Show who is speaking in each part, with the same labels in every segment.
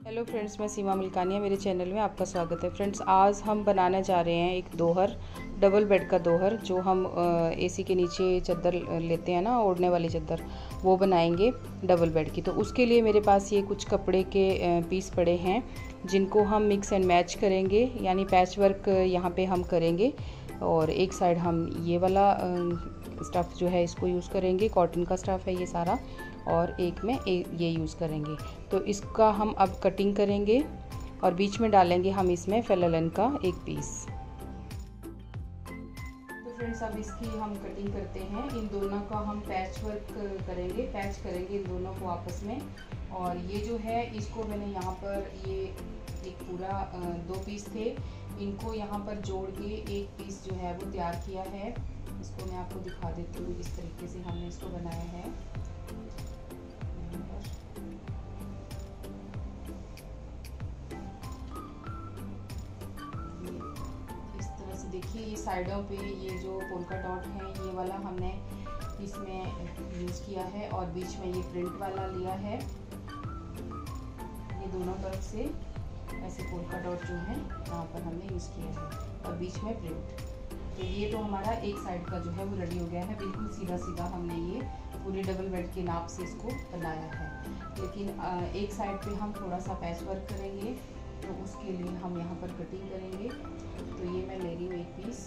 Speaker 1: Hello friends, मैं सीमा मिल्कानिया, मेरे channel में आपका स्वागत है। फ्रेंड्स, आज हम बनाने जा रहे हैं एक दोहर, डबल बेड का दोहर, जो हम एसी के नीचे चादर लेते हैं ना, ओढ़ने वाली चादर, वो बनाएंगे डबल बेड की। तो उसके लिए मेरे पास ये कुछ कपड़े के पीस पड़े हैं, जिनको हम मिक्स एंड मैच करेंगे, यानी पैच वर्क यहाँ पे हम करेंगे। और एक साइड हम ये वाला स्टफ़ जो है इसको यूज़ करेंगे, कॉटन का स्टफ़ है ये सारा, और एक में ये यूज़ करेंगे। तो इसका हम अब कटिंग करेंगे और बीच में डालेंगे हम इसमें फेल्लन का एक पीस। तो फ्रेंड्स, अब इसकी हम कटिंग करते हैं। इन दोनों का हम पैच वर्क करेंगे, पैच करेंगे इन दोनों को आपस में। और ये जो है इसको मैंने यहाँ पर ये एक पूरा 2 पीस थे, इनको यहाँ पर जोड़ के एक पीस जो है वो तैयार किया है। इसको मैं आपको दिखा देती हूँ, इस तरीके से हमने इसको बनाया है। इस तरह से देखिए, ये साइडों पे ये जो पोल्का डॉट है ये वाला हमने इसमें यूज़ किया है, और बीच में ये प्रिंट वाला लिया है। ये दोनों तरफ से ऐसे पोल्का डॉट जो है यहाँ पर हमने यूज़ किया है, और बीच में प्रिंट। तो ये तो हमारा एक साइड का जो है वो रेडी हो गया है। बिल्कुल सीधा सीधा हमने ये पूरे डबल बेड के नाप से इसको बनाया है। लेकिन एक साइड पे हम थोड़ा सा पैच वर्क करेंगे, तो उसके लिए हम यहाँ पर कटिंग करेंगे। तो ये मैं ले रही हूँ एक पीस।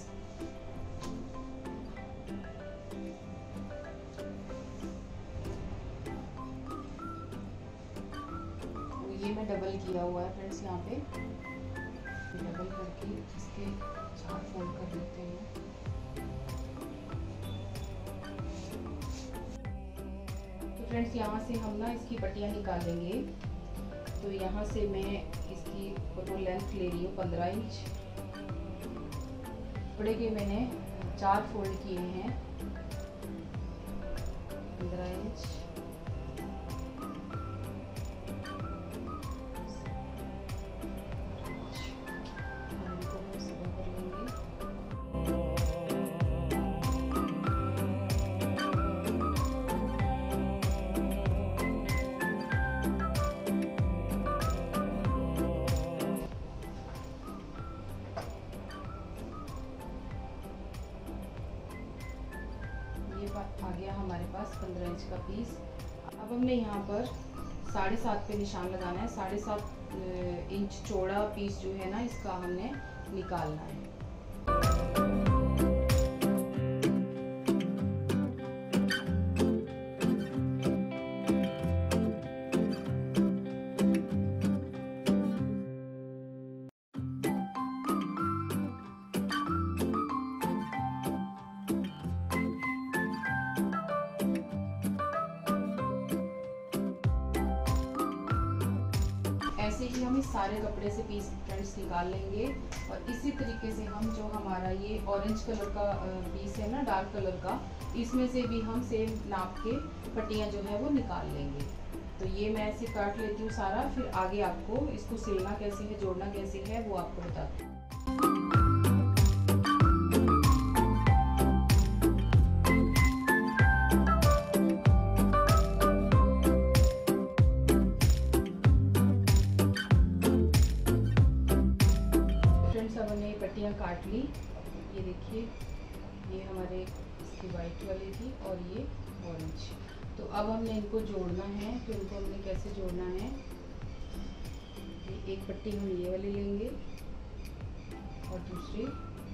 Speaker 1: तो ये मैं डबल किया हुआ है फ्रेंड्स, यहाँ पे डबल करके इसके 4 फोल्ड कर लेते हैं। तो फ्रेंड्स, यहाँ से हम ना इसकी पट्टियाँ निकालेंगे। तो यहाँ से मैं इसकी वो लेंथ ले रही हूँ 15 इंच। कपड़े के मैंने 4 फोल्ड किए हैं, 15 इंच। आ गया हमारे पास 15 इंच का पीस। अब हमने यहाँ पर 7.5 पे निशान लगाना है। 7.5 इंच चौड़ा पीस जो है ना, इसका हमने निकालना है। ऐसे ही हम इस सारे कपड़े से पीस फ्रेंड्स निकाल लेंगे। और इसी तरीके से हम जो हमारा ये ऑरेंज कलर का पीस है ना, डार्क कलर का, इसमें से भी हम सेम नाप के पट्टियाँ जो है वो निकाल लेंगे। तो ये मैं ऐसे काट लेती हूँ सारा, फिर आगे आपको इसको सिलना कैसे है, जोड़ना कैसे है, वो आपको बताती हूँ। पट्टियाँ काट ली, ये देखिए, ये हमारे इसकी वाइट वाली थी और ये ऑरेंज। तो अब हमने इनको जोड़ना है। तो इनको हमने कैसे जोड़ना है, एक पट्टी हम ये वाली लेंगे और दूसरी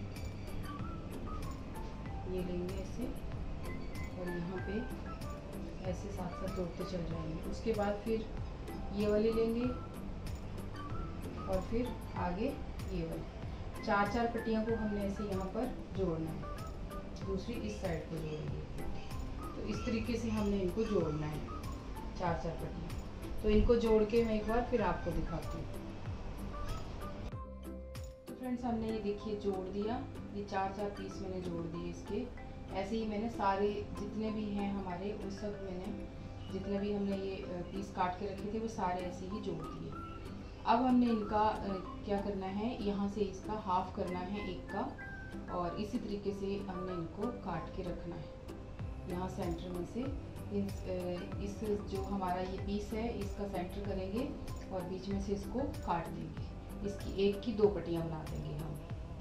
Speaker 1: ये लेंगे ऐसे, और यहाँ पे ऐसे साथ साथ जोड़ते चल जाएंगे। उसके बाद फिर ये वाली लेंगे और फिर आगे ये वाली। 4 पट्टियों को हमने ऐसे यहाँ पर जोड़ना है, दूसरी इस साइड को जोड़ेंगे। तो इस तरीके से हमने इनको जोड़ना है, 4 पट्टियाँ। तो इनको जोड़ के मैं एक बार फिर आपको दिखाती हूँ। तो फ्रेंड्स, हमने ये देखिए जोड़ दिया, ये 4 पीस मैंने जोड़ दिए इसके। ऐसे ही मैंने सारे जितने भी हैं हमारे, उन सब मैंने जितने भी हमने ये पीस काट के रखे थे वो सारे ऐसे ही जोड़ दिए। अब हमने इनका क्या करना है, यहाँ से इसका हाफ करना है एक का, और इसी तरीके से हमने इनको काट के रखना है। यहाँ सेंटर में से इस जो हमारा ये पीस है इसका सेंटर करेंगे और बीच में से इसको काट देंगे। इसकी एक की 2 पट्टियाँ बना देंगे हम।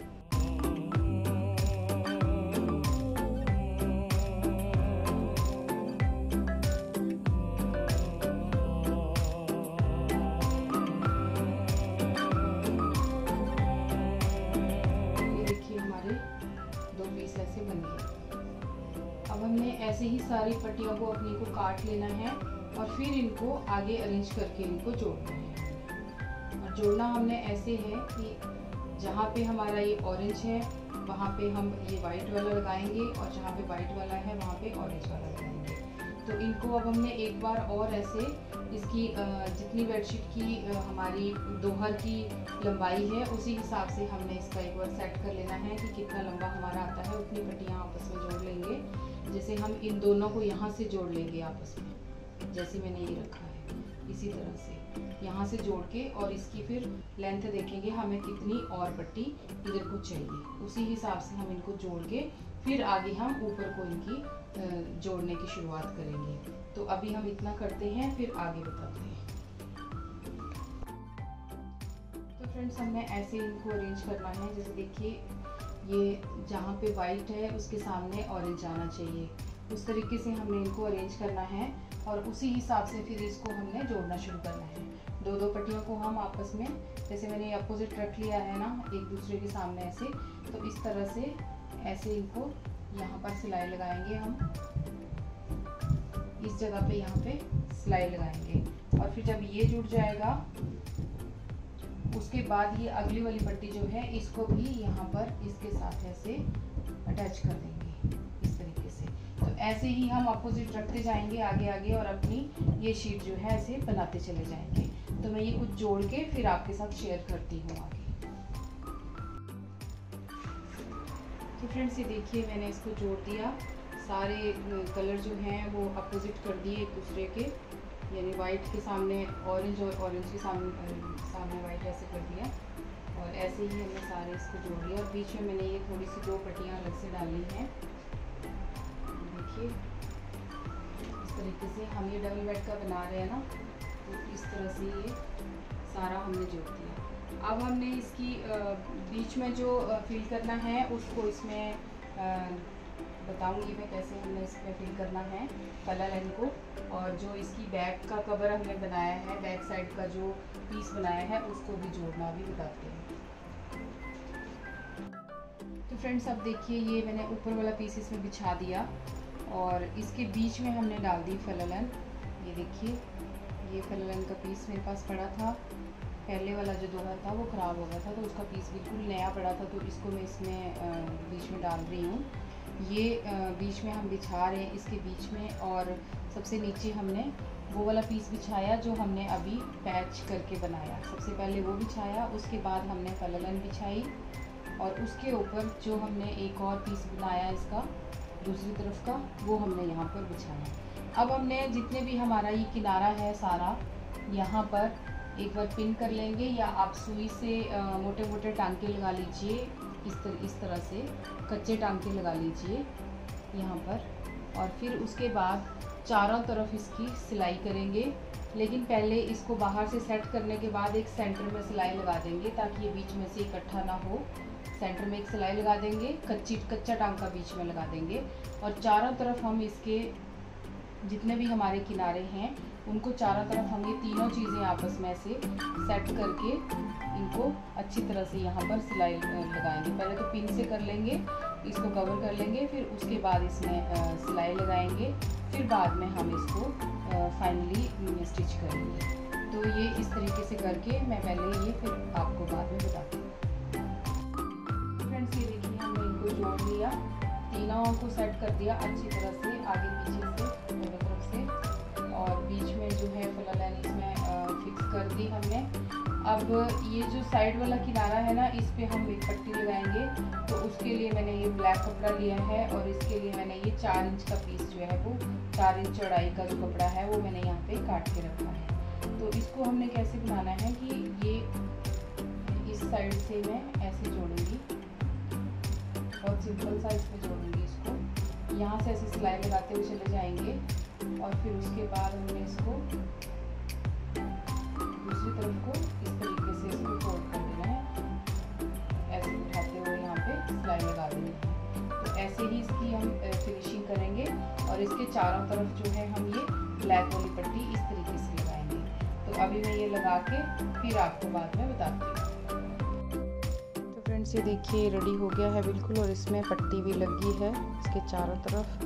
Speaker 1: ये देखिए हमारे 2 पीस ऐसे बन गए। अब हमने ऐसे ही सारी पट्टियों को अपनी को काट लेना है और फिर इनको आगे अरेंज करके इनको जोड़ना है। और जोड़ना हमने ऐसे है कि जहाँ पे हमारा ये ऑरेंज है वहाँ पे हम ये वाइट वाला लगाएंगे और जहाँ पे वाइट वाला है वहाँ पे ऑरेंज वाला लगाएंगे। तो इनको अब हमने एक बार और ऐसे इसकी जितनी बेडशीट की हमारी दोहर की लंबाई है उसी हिसाब से हमने इसका एक बार सेट कर लेना है कि कितना लंबा हमारा आता है, उतनी पट्टियाँ आपस में जोड़ लेंगे। जैसे हम इन दोनों को यहाँ से जोड़ लेंगे आपस में, जैसे मैंने ये रखा है इसी तरह से यहाँ से जोड़ के, और इसकी फिर लेंथ देखेंगे हमें कितनी और पट्टी इधर को चाहिए, उसी हिसाब से हम इनको जोड़ के फिर आगे हम ऊपर को इनकी जोड़ने की शुरुआत करेंगे। तो अभी हम इतना करते हैं फिर आगे बताते हैं। तो फ्रेंड्स हमने ऐसे इनको अरेंज करना है। जैसे देखिए ये जहाँ पे वाइट है उसके सामने ऑरेंज आना चाहिए, उस तरीके से हमने इनको अरेंज करना है और उसी हिसाब से फिर इसको हमने जोड़ना शुरू करना है। 2-2 पट्टियों को हम आपस में, जैसे मैंने अपोजिट रख लिया है ना एक दूसरे के सामने ऐसे, तो इस तरह से ऐसे इनको यहाँ पर सिलाई लगाएंगे हम, इस जगह पे यहाँ पे सिलाई लगाएंगे। और फिर जब ये जुड़ जाएगा उसके बाद ये अगली वाली पट्टी जो है इसको भी यहाँ पर इसके साथ ऐसे अटैच कर देंगे इस तरीके से। तो ऐसे ही हम अपोजिट रखते जाएंगे आगे आगे और अपनी ये शीट जो है ऐसे बनाते चले जाएंगे। तो मैं ये कुछ जोड़ के फिर आपके साथ शेयर करती हूँ आगे। तो फ्रेंड्स ये देखिए मैंने इसको जोड़ दिया, सारे कलर जो हैं वो अपोजिट कर दिए एक दूसरे के, यानी वाइट के सामने ऑरेंज और ऑरेंज के सामने वाइट ऐसे कर दिया। और ऐसे ही हमने सारे इसको जोड़ लिया और बीच में मैंने ये थोड़ी सी 2 पट्टियाँ अलग से डाली हैं। देखिए इस तरीके से हम ये डबल बेड का बना रहे हैं ना, तो इस तरह से ये सारा हमने जोड़ दिया। अब हमने इसकी बीच में जो फिल करना है उसको इसमें बताऊंगी मैं कैसे हमने इसमें फिल करना है कलर लाइन को। और जो इसकी बैक का कवर हमने बनाया है, बैक साइड का जो पीस बनाया है उसको भी जोड़ना भी बताते हैं। तो फ्रेंड्स अब देखिए ये मैंने ऊपर वाला पीस इसमें बिछा दिया और इसके बीच में हमने डाल दी फललन। ये देखिए ये फललन का पीस मेरे पास पड़ा था, पहले वाला जो दोहर था वो ख़राब हो गया था तो उसका पीस बिल्कुल नया पड़ा था, तो इसको मैं इसमें बीच में डाल रही हूँ। ये बीच में हम बिछा रहे हैं इसके बीच में, और सबसे नीचे हमने वो वाला पीस बिछाया जो हमने अभी पैच करके बनाया। सबसे पहले वो बिछाया, उसके बाद हमने फललन बिछाई और उसके ऊपर जो हमने एक और पीस बनाया इसका दूसरी तरफ का वो हमने यहाँ पर बिछाया। अब हमने जितने भी हमारा ये किनारा है सारा यहाँ पर एक बार पिन कर लेंगे, या आप सुई से मोटे मोटे टांके लगा लीजिए, इस तरह से कच्चे टांके लगा लीजिए यहाँ पर। और फिर उसके बाद चारों तरफ इसकी सिलाई करेंगे, लेकिन पहले इसको बाहर से सेट करने के बाद एक सेंटर में सिलाई लगा देंगे ताकि ये बीच में से इकट्ठा ना हो। सेंटर में एक सिलाई लगा देंगे, कच्चा टांका बीच में लगा देंगे और चारों तरफ हम इसके जितने भी हमारे किनारे हैं उनको चारों तरफ हम ये तीनों चीज़ें आपस में से सेट करके इनको अच्छी तरह से यहाँ पर सिलाई लगाएंगे। पहले तो पिन से कर लेंगे, इसको कवर कर लेंगे, फिर उसके बाद इसमें सिलाई लगाएंगे, फिर बाद में हम इसको फाइनली स्टिच करेंगे। तो ये इस तरीके से करके मैं पहले ये फिर आपको बाद में बताती हूँ। फ्रेंड्स ये देखिए हमने इनको जोड़ लिया, तीनों को सेट कर दिया अच्छी तरह से आगे पीछे से दोनों तरफ से, और बीच में जो है फललन इसमें फिक्स कर दी हमने। अब ये जो साइड वाला किनारा है ना, इस पे हम एक पट्टी लगाएंगे, तो उसके लिए मैंने ये ब्लैक कपड़ा लिया है और इसके लिए मैंने ये 4 इंच का पीस जो है वो 4 इंच चौड़ाई का जो कपड़ा है वो मैंने यहाँ पे काट के रखा है। तो इसको हमने कैसे बनाना है कि ये इस साइड से मैं ऐसे जोड़ूंगी, बहुत सिंपल सा इसमें जोड़ूंगी इसको, यहाँ से ऐसे सिलाई लगाते हुए चले जाएंगे और फिर उसके बाद हमने इसको दूसरी दूसरी तरफ को इस तरीके से इसको फोल्ड कर देना है, ऐसे उठाते हुए यहाँ पे सिलाई लगा देनी है। तो ऐसे ही इसकी हम फिनिशिंग करेंगे और इसके चारों तरफ जो है हम ये ब्लैक वाली पट्टी इस तरीके से लगाएंगे। तो अभी मैं ये लगा के फिर आपको बाद में बताती हूँ। तो फ्रेंड्स ये देखिए रेडी हो गया है बिल्कुल, और इसमें पट्टी भी लगी है इसके चारों तरफ,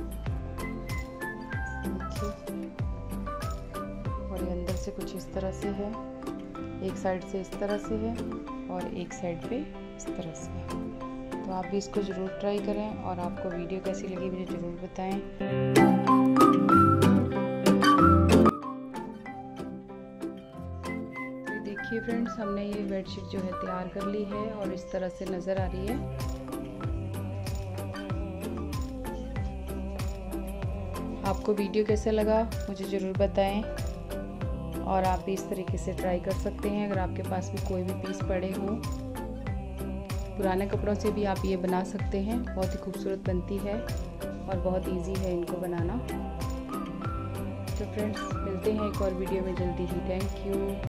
Speaker 1: देखिए। और ये अंदर से कुछ इस तरह से है, एक साइड से इस तरह से है और एक साइड पे इस तरह से है। तो आप भी इसको ज़रूर ट्राई करें और आपको वीडियो कैसी लगी मुझे ज़रूर बताएं। तो देखिए फ्रेंड्स, हमने ये बेडशीट जो है तैयार कर ली है और इस तरह से नज़र आ रही है। आपको वीडियो कैसा लगा मुझे ज़रूर बताएं और आप भी इस तरीके से ट्राई कर सकते हैं। अगर आपके पास भी कोई भी पीस पड़े हों, पुराने कपड़ों से भी आप ये बना सकते हैं, बहुत ही खूबसूरत बनती है और बहुत इजी है इनको बनाना। तो फ्रेंड्स मिलते हैं एक और वीडियो में जल्दी ही। Thank you.